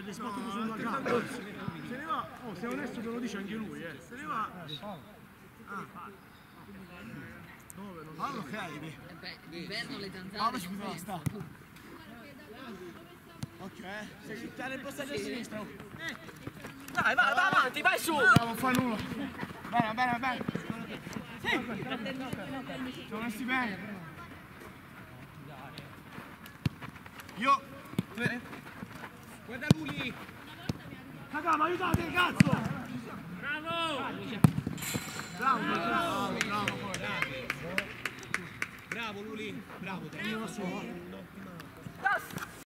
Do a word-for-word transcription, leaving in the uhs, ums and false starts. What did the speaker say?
l'hai sbattuto sulla gamba. Se ne va, oh, se è onesto te lo dice anche lui, eh. Se ne va. Ah. Dove non Fallo ok, d'inverno le zanzare. ah, ma ci bisogna sta. Ok, sei buttare il passaggio a sinistra. Dai, vai, vai avanti, vai su! Non fa nulla. Bene, bene, bene. Sì! Siamo messi bene. Io. Guarda lui lì! Raga, ma aiutate, cazzo! Bravo! Bravo, bravo, bravo. Bravo lui lì! Bravo te! Io so.